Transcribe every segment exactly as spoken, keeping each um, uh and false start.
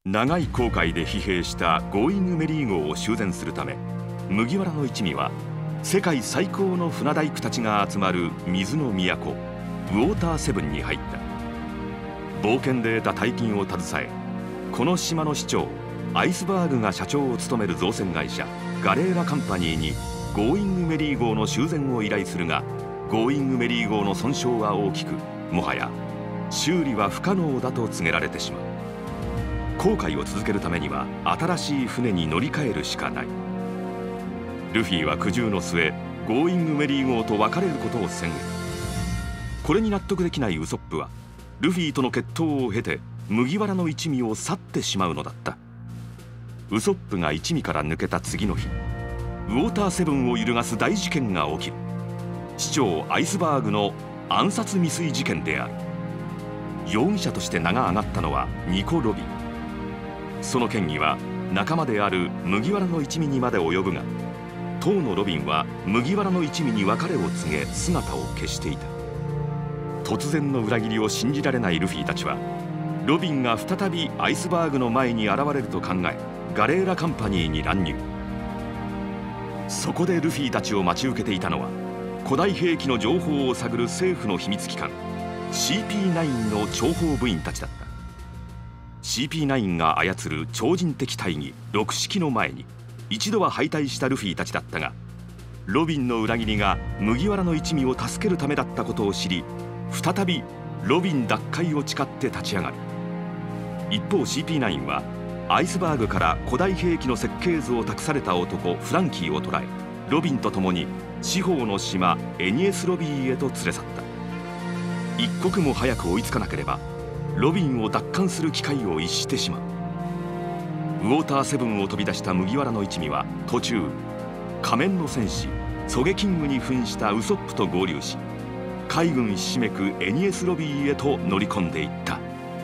長い航海で疲弊したゴーイングメリー号を修繕するため、麦わらの一味は世界最高の船大工たちが集まる水の都ウォーターセブンに入った。冒険で得た大金を携え、この島の市長アイスバーグが社長を務める造船会社ガレーラカンパニーにゴーイングメリー号の修繕を依頼するが、ゴーイングメリー号の損傷は大きく、もはや修理は不可能だと告げられてしまう。航海を続けるためには新しい船に乗り換えるしかない。ルフィは苦渋の末、ゴーイングメリー号と別れることを宣言。これに納得できないウソップはルフィとの決闘を経て麦わらの一味を去ってしまうのだった。ウソップが一味から抜けた次の日、ウォーターセブンを揺るがす大事件が起きる。市長アイスバーグの暗殺未遂事件である。容疑者として名が挙がったのはニコ・ロビン。その嫌疑は仲間である麦わらの一味にまで及ぶが、当のロビンは麦わらの一味に別れを告げ姿を消していた。突然の裏切りを信じられないルフィたちは、ロビンが再びアイスバーグの前に現れると考え、ガレーラカンパニーに乱入。そこでルフィたちを待ち受けていたのは、古代兵器の情報を探る政府の秘密機関 シーピーナイン の諜報部員たちだった。 シーピーナイン が操る超人的大義六式の前に一度は敗退したルフィたちだったが、ロビンの裏切りが麦わらの一味を助けるためだったことを知り、再びロビン奪回を誓って立ち上がる。一方 シーピーナイン はアイスバーグから古代兵器の設計図を託された男フランキーを捕らえ、ロビンと共に四方の島エニエスロビーへと連れ去った。一刻も早く追いつかなければロビンを奪還する機会を逸してしまう。ウォーターセブンを飛び出した麦わらの一味は途中、仮面の戦士ソゲキングに扮したウソップと合流し、海軍ひしめくエニエスロビーへと乗り込んでいった。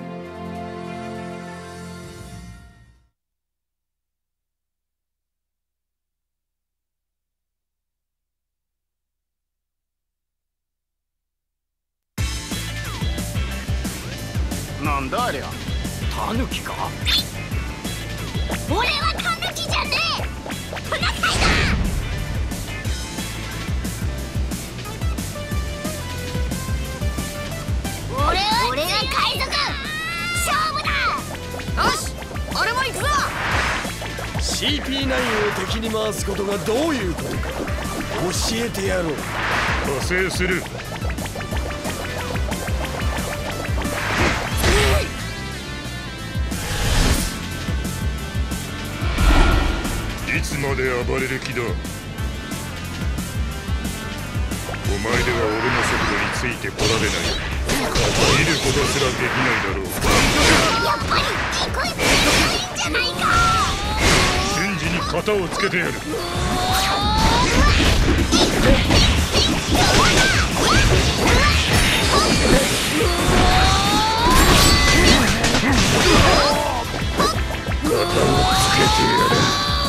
なんだありゃ、タヌキか？ 俺はタヌキじゃねえ、トナカイだ。俺は俺が海賊、勝負だ。 よし、俺も行くぞ。 シーピーナイン を敵に回すことがどういうことか教えてやろう。 加勢する。いつまで暴れる気だ。お前では俺の速度についてこられない。見ることすらできないだろう。 やっぱりデコイズがいいんじゃないか。 瞬時に型をつけてやる。型をつけてやる。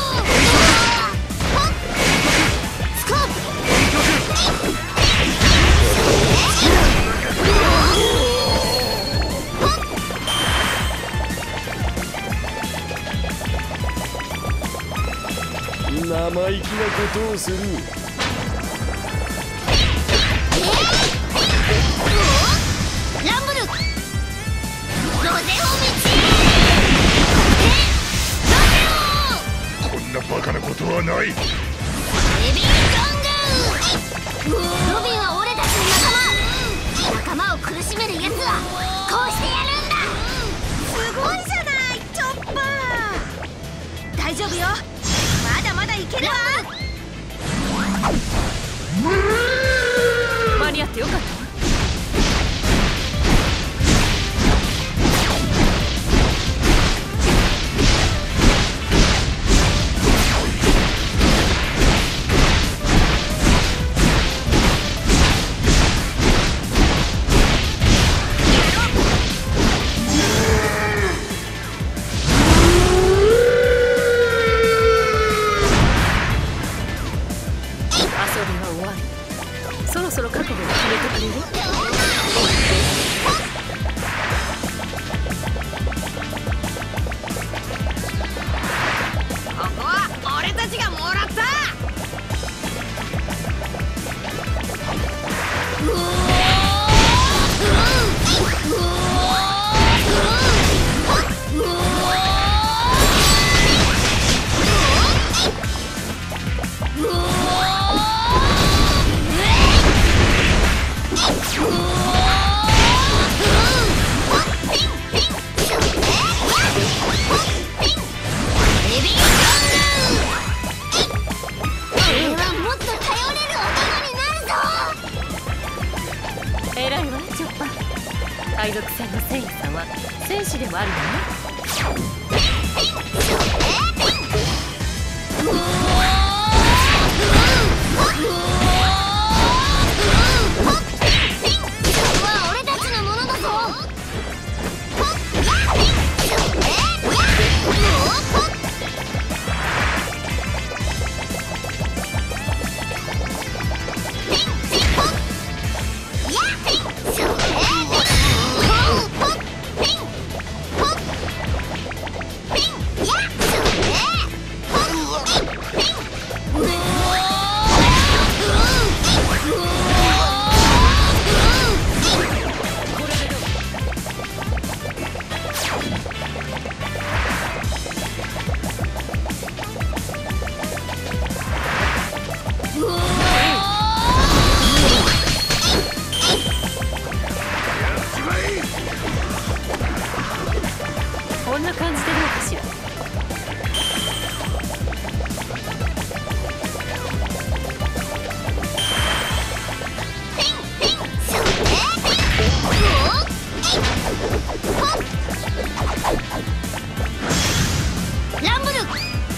生意気なことをする。 ランブルロゼオこんなバカなことはない。 ベビーロング。ロビンは俺たちの仲間。仲間を苦しめるやつはこうしてやるんだ。すごいじゃないチョッパー。大丈夫よ、まだまだいけるわ。 間に合ってよかったわ。そろそろ覚悟を決めてくれる？ しょっぱ。海賊船の船員さんは戦士でもあるのね。こんな感じでどうかしら。 ランブルロゼオ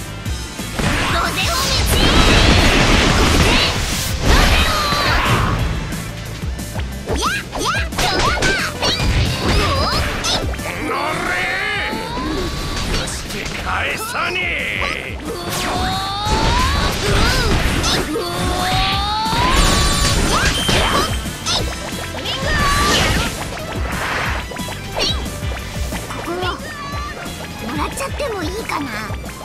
返さねえ。 ここもらっちゃってもいいかな。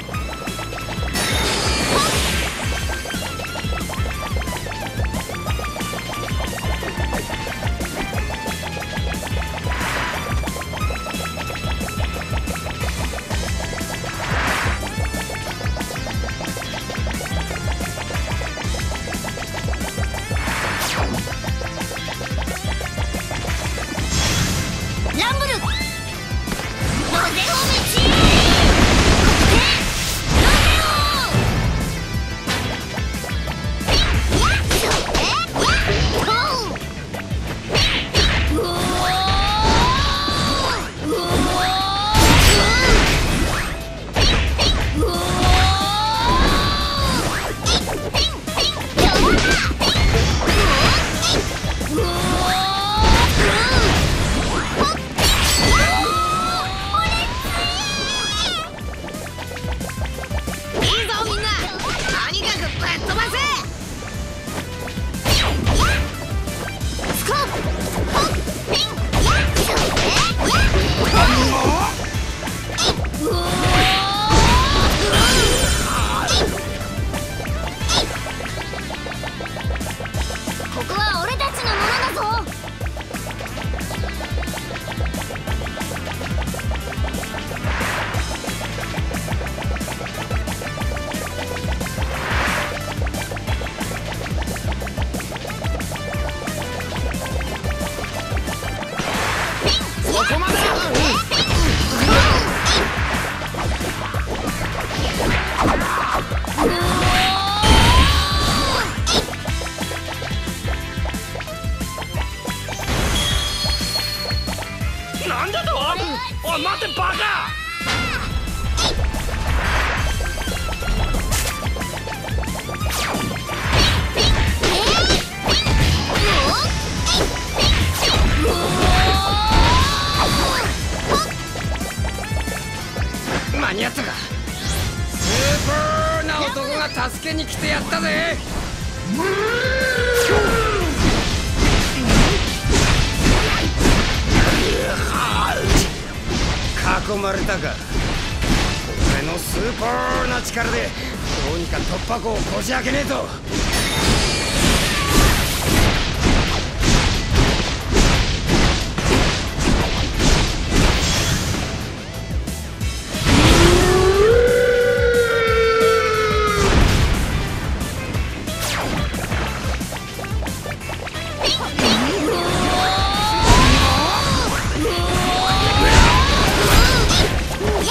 ランブルロゼオここは俺たちのものだぞ。 そこまで。なんだと？おい待てバカ！間に合ったか。スーパーな男が助けに来てやったぜ。囲まれたか。俺のスーパーな力でどうにか突破口をこじ開けねえと。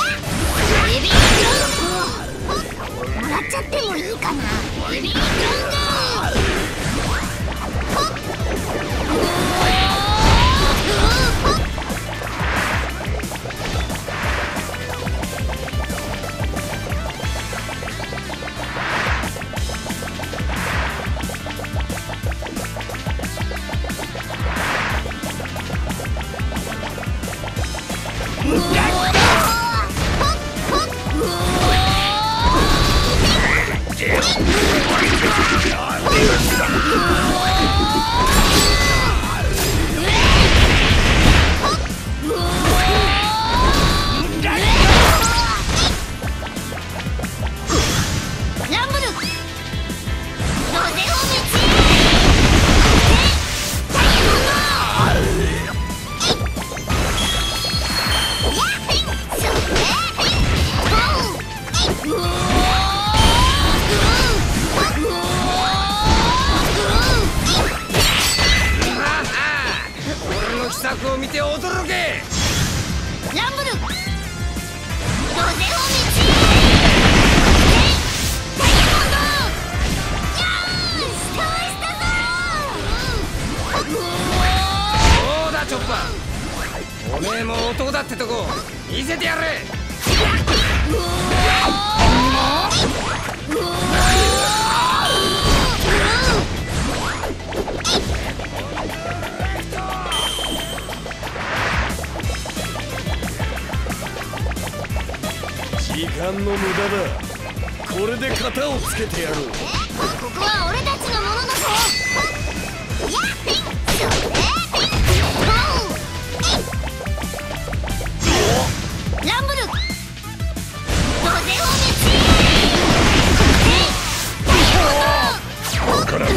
もらっちゃってもいいかな。 作を見て驚け。 ランブルロゼオミチダイヤモンド。よーしかわしたぞ。 そうだチョッパー、おめえも男だってとこ見せてやれ。時間の無駄だ。これで型をつけてやろう。 ここは俺たちのものだぞ。やっピンそれランブルロゼオミチダイヤモンド。 わからん。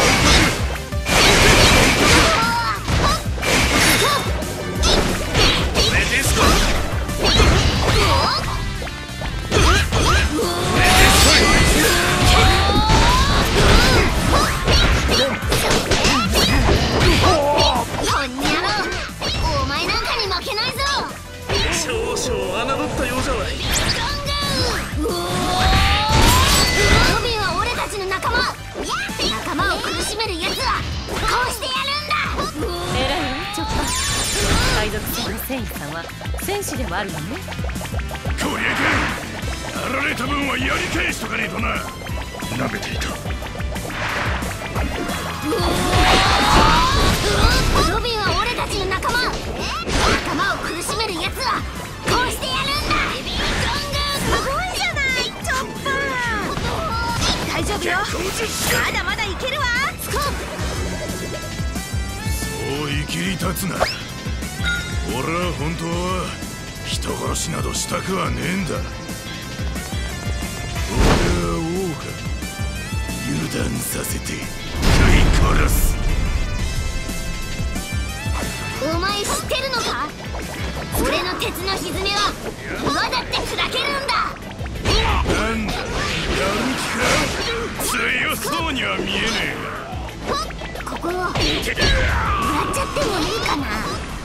海賊船の船員さんは戦士でもあるのね。 こりゃいけん。やられた分はやり返しとかねえとな。舐めていた。 ロビンは俺たちの仲間。仲間を苦しめるやつはこうしてやるんだ。すごいじゃないチョッパー。大丈夫よ、まだまだいけるわ。 そういきり立つな。俺は本当は人殺しなどしたくはねえんだ。俺は王か。油断させて食い殺す。 お前知ってるのか。俺の鉄の歪みは輪だって砕けるんだ。 なんだ、やる気か。強そうには見えねえが。ここをもらっちゃってもいいかな。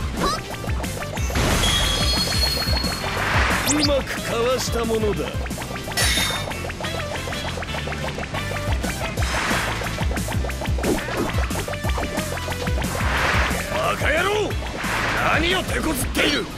うまくかわしたものだ。バカ野郎、何を手こずっている。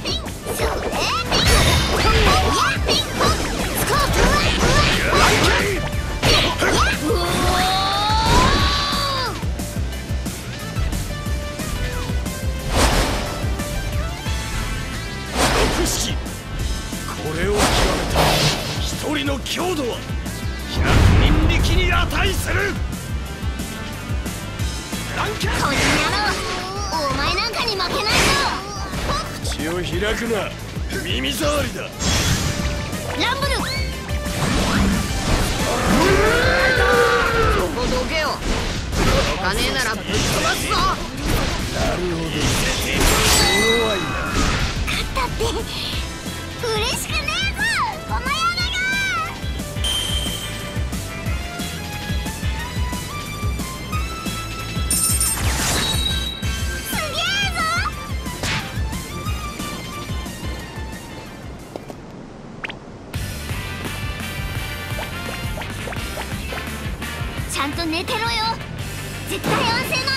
これを極めた一人の強度は百人力に値する。ランキャー、 この野郎、お前なんかに負けないぞ。 口を開くな、耳障りだ。 ランブルそこどけよ。お金ならぶっ飛ばすぞ。 なるほど、弱いな。 勝ったって嬉しくねえぞこの野郎が。すげえぞ。ちゃんと寝てろよ。絶対安静な